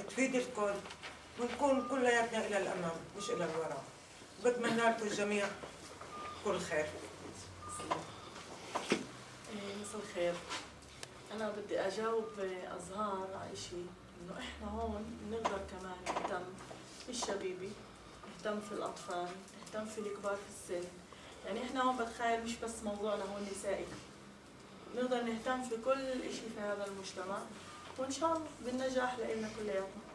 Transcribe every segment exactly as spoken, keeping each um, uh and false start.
تفيد الكل ونكون كلياتنا إلى الأمام مش إلى الوراء. بتمنى لكم الجميع كل خير. مساء الخير. أنا بدي أجاوب أزهار على شيء، إنه إحنا هون بنقدر كمان نهتم بالشبيبة، نهتم في الأطفال، نهتم في الكبار في السن. يعني إحنا هون بتخيل مش بس موضوعنا هون نسائي، نقدر نهتم في كل شيء في هذا المجتمع، وإن شاء الله بالنجاح لإلنا كلياتنا.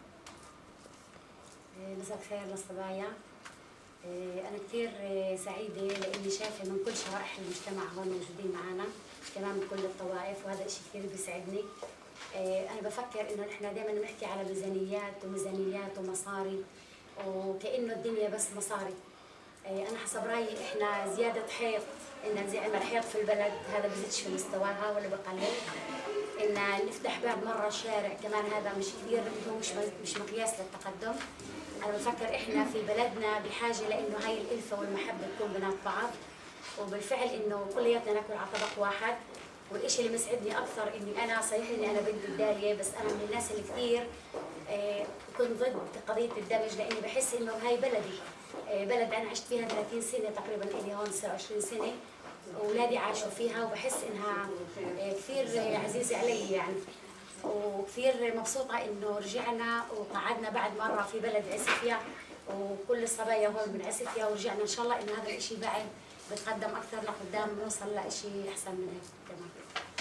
مساء الخير للصبايا. أنا كثير سعيدة لأني شايفة من كل شرائح المجتمع هون موجودين معنا، كمان من كل الطوائف، وهذا الشيء كثير بيسعدني. أنا بفكر إنه نحن دائما بنحكي على ميزانيات وميزانيات ومصاري، وكأنه الدنيا بس مصاري. أنا حسب رأيي إحنا زيادة حيط، إن نعمل حيط في البلد هذا بزيدش في مستواها ولا بقلل. إن نفتح باب مرة الشارع كمان هذا مش كثير، مش مش مقياس للتقدم. أنا بفكر إحنا في بلدنا بحاجة لإنه هاي الألفة والمحبة تكون بينات بعض، وبالفعل إنه كلياتنا ناكل على طبق واحد. والإشي اللي مسعدني أكثر إني أنا صحيح إني أنا بنت الدالية، بس أنا من الناس اللي كثير آه كنت ضد قضية الدمج، لأني بحس إنه هاي بلدي، آه بلد أنا عشت فيها ثلاثين سنة تقريبا، إلي هون صار عشرين سنة، وأولادي عاشوا فيها، وبحس إنها آه كثير عزيزة علي يعني. وكثير مبسوطة إنه رجعنا وقعدنا بعد مرة في بلد عسفيا، وكل الصبايا هون من عسفيا، ورجعنا إن شاء الله إنه هذا الشيء بعد بتقدم أكثر لقدام، بنوصل لشيء أحسن من هيك كمان.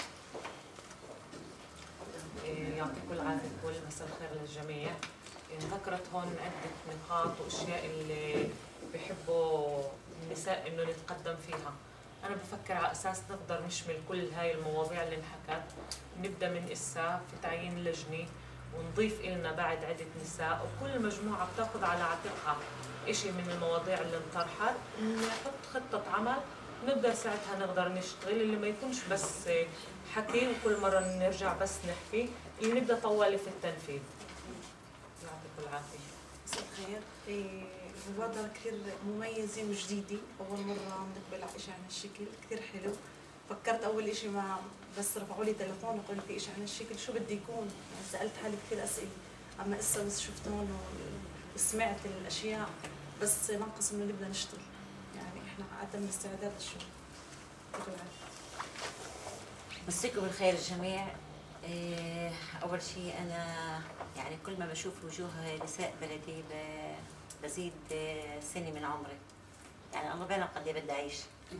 يعطيكم العافية الكل. مساء الخير للجميع. ذكرت هون عدة نقاط وأشياء اللي بحبوا النساء إنه نتقدم فيها. أنا بفكر على أساس نقدر نشمل كل هاي المواضيع اللي انحكت، نبدأ من إسا في تعيين لجنة، ونضيف إلنا بعد عدة نساء، وكل مجموعة بتاخذ على عاتقها إشي من المواضيع اللي انطرحت، نحط خطة عمل نقدر ساعتها نقدر نشتغل، اللي ما يكونش بس حكي وكل مرة نرجع بس نحكي، اللي نبدأ طوالي في التنفيذ. يعطيكم العافية. مساء الخير. المبادرة كثير مميزة وجديدة، أول مرة نقبل على شيء عن هالشكل، كثير حلو. فكرت أول شيء مع بس رفعوا لي تليفون وقالوا في شيء عن هالشكل شو بدي يكون، يعني سألت حالي كثير أسئلة، أما إسا بس شفت هون وسمعت الأشياء بس ناقص إنه نبدأ نشتغل، يعني إحنا أتم استعداد للشغل. يعطيكم العافية. مسيكم بالخير الجميع. أول شيء أنا يعني كل ما بشوف وجوه نساء بلدي بزيد سنة من عمري، يعني الله بيعلم قد ايه بدي أعيش.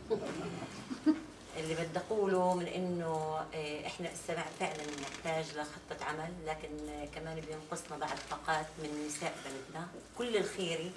اللي بدي أقوله من إنه إحنا السماع فعلا نحتاج لخطة عمل، لكن كمان بينقصنا بعض طاقات من نساء بلدنا. كل الخيري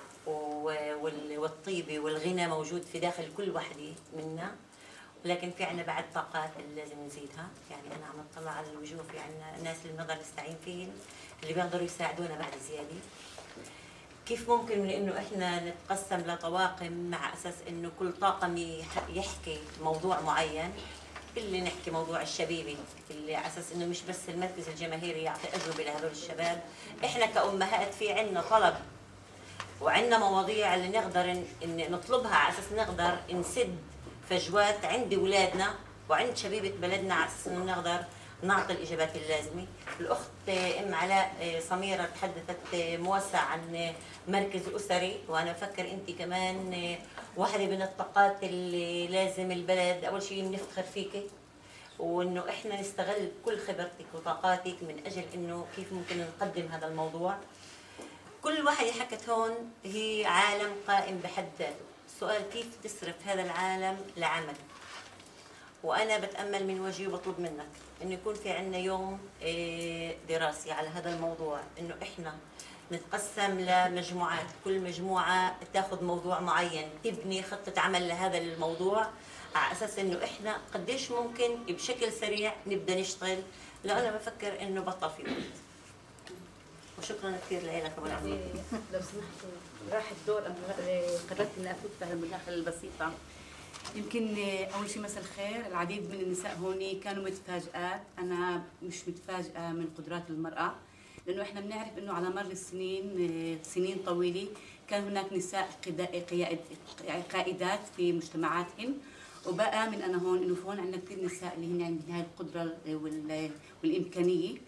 والطيبة والغنى موجود في داخل كل وحدة منا، لكن في عنا بعد طاقات اللي لازم نزيدها. يعني أنا عم أطلع على الوجوه، في عنا ناس اللي بنقدر نستعين فيهم، اللي بيقدروا يساعدونا بعد زيادة. كيف ممكن من إنه إحنا نتقسم لطواقم مع أساس إنه كل طاقم يحكي موضوع معين، اللي نحكي موضوع الشبيبي اللي على أساس إنه مش بس المركز الجماهيري يعطي أجوبة لهذول الشباب. إحنا كأمهات في عنا طلب وعنا مواضيع اللي نقدر إن نطلبها على أساس نقدر نسد فجوات عند أولادنا وعند شبيبة بلدنا، على أساس إنه نقدر نعطي الإجابات اللازمة. الأخت أم علاء سميرة تحدثت موسع عن مركز أسري، وأنا بفكر أنت كمان واحدة من الطاقات اللي لازم البلد أول شيء بنفتخر فيكي، وإنه إحنا نستغل كل خبرتك وطاقاتك من أجل إنه كيف ممكن نقدم هذا الموضوع. كل واحدة حكت هون هي عالم قائم بحد ذاته. السؤال كيف تصرف هذا العالم لعمل؟ وأنا بتأمل من وجهي وبطلب منك إنه يكون في عنا يوم دراسي على هذا الموضوع، إنه إحنا نتقسم لمجموعات، كل مجموعة تاخذ موضوع معين، تبني خطة عمل لهذا الموضوع، على أساس إنه إحنا قديش ممكن بشكل سريع نبدأ نشتغل. لا أنا بفكر إنه بطل في وقت. وشكرا كثير لك أبو العزيز. لو سمحتوا راح الدور، أنا قررت إني أفوت في هالمداخلة البسيطة. يمكن أول شيء مساء الخير. العديد من النساء هون كانوا متفاجئات، أنا مش متفاجئة من قدرات المرأة، لأنه إحنا بنعرف إنه على مر السنين سنين طويلة كان هناك نساء قائدات في مجتمعاتهن، وبقى من أنا هون إنه هون عندنا كثير نساء اللي هن عندهم هاي القدرة والإمكانية،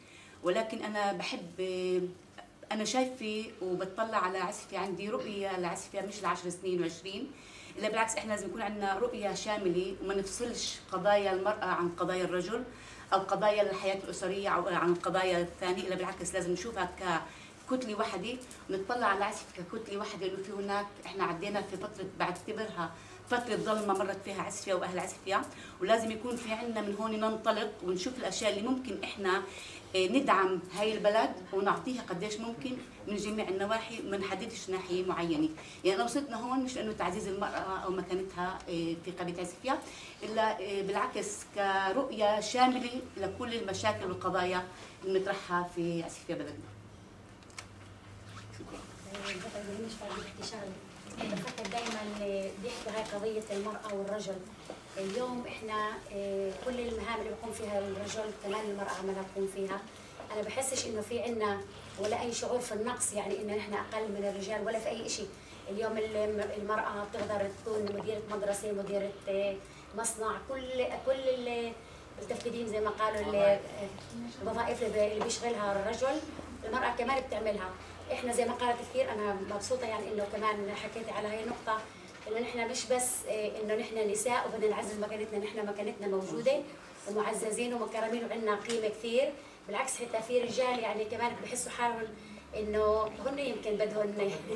ولكن انا بحب، انا شايفه وبتطلع على عزفي، عندي رؤيه لعزفي مش لعشر سنين وعشرين، الا بالعكس احنا لازم يكون عندنا رؤيه شامله وما نفصلش قضايا المراه عن قضايا الرجل او قضايا الحياه الاسريه او عن القضايا الثانيه، الا بالعكس لازم نشوفها ككتله واحده ونطلع على العزف ككتله واحده، انه في هناك احنا عدينا في فتره بعتبرها فترة ظلمة مرت فيها عزفيا وأهل عزفيا، ولازم يكون في عندنا من هون ننطلق ونشوف الأشياء اللي ممكن إحنا ندعم هاي البلد ونعطيها قديش ممكن من جميع النواحي وما نحددش ناحية معينة. يعني أنا وصلتنا هون مش لأنه تعزيز المرأة أو مكانتها في قضية عزفيا، إلا بالعكس كرؤية شاملة لكل المشاكل والقضايا المطرحة في عزفيا بلدنا. شكرا. بفكر دائما بيحكوا هاي قضية المرأة والرجل. اليوم احنا كل المهام اللي بقوم فيها الرجل كمان المرأة عملها بقوم فيها. انا بحسش انه في عنا ولا اي شعور في النقص، يعني انه نحن اقل من الرجال ولا في اي شيء. اليوم المرأة بتقدر تكون مديرة مدرسة، مديرة مصنع، كل كل التفقيدين زي ما قالوا الوظائف اللي بيشغلها الرجل المرأة كمان بتعملها. احنا زي ما قالت كثير، انا مبسوطه يعني انه كمان حكيتي على هاي النقطه، انه نحن مش بس انه نحن نساء وبدنا نعزز مكانتنا، نحن مكانتنا موجوده ومعززين ومكرمين وعندنا قيمه كثير. بالعكس حتى في رجال يعني كمان بحسوا حالهم انه هن يمكن بدهن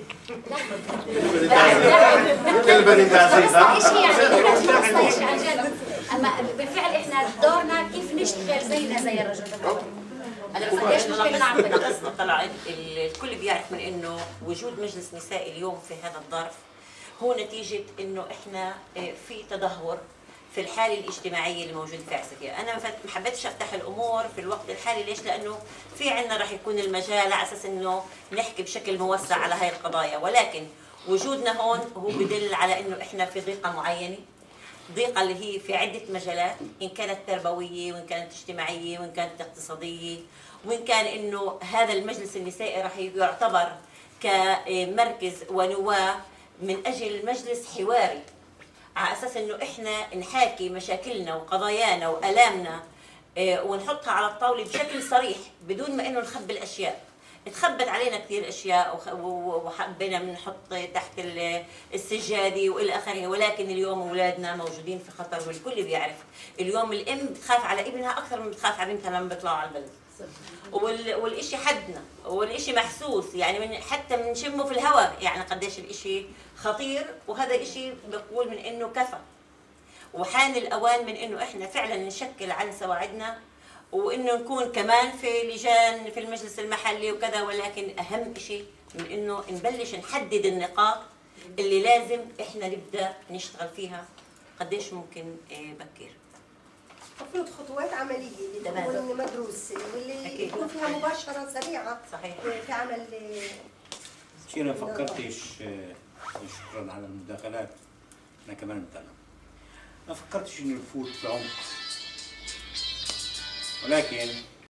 لا شيء يعني شيء عن جد. اما بالفعل احنا دورنا كيف نشتغل زينا زي الرجل. انا بس طلعت الكل بيعرف من انه وجود مجلس نسائي اليوم في هذا الظرف هو نتيجه انه احنا في تدهور في الحاله الاجتماعيه اللي موجوده في عزفيا. انا ما حبيتش افتح الامور في الوقت الحالي، ليش؟ لانه في عندنا راح يكون المجال على اساس انه نحكي بشكل موسع على هاي القضايا، ولكن وجودنا هون هو بدل على انه احنا في ضيقه معينه، ضيقة اللي هي في عدة مجالات، إن كانت تربوية وإن كانت اجتماعية وإن كانت اقتصادية، وإن كان إنه هذا المجلس النسائي راح يعتبر كمركز ونواة من أجل مجلس حواري على أساس إنه إحنا نحاكي مشاكلنا وقضايانا وآلامنا ونحطها على الطاولة بشكل صريح بدون ما إنه نخبي الأشياء. تخبت علينا كثير اشياء وحبينا بنحط تحت السجاده والى اخره، ولكن اليوم اولادنا موجودين في خطر والكل بيعرف. اليوم الام بتخاف على ابنها اكثر من بتخاف على بنتها لما بيطلعوا على البلد. والشيء حدنا والشيء محسوس، يعني من حتى بنشمه في الهواء، يعني قديش الشيء خطير. وهذا الشيء بقول من انه كفى وحان الاوان من انه احنا فعلا نشكل عن سواعدنا، وانه نكون كمان في لجان في المجلس المحلي وكذا، ولكن اهم شيء من انه نبلش نحدد النقاط اللي لازم احنا نبدا نشتغل فيها قديش ممكن بكير. المفروض خطوات عمليه اللي تكون مدروسه واللي يكون فيها مباشره سريعه. صحيح. في عمل. شيء ما فكرتش، شكرا على المداخلات، انا كمان متعلم ما فكرتش انه نفوت في عمق، ولكن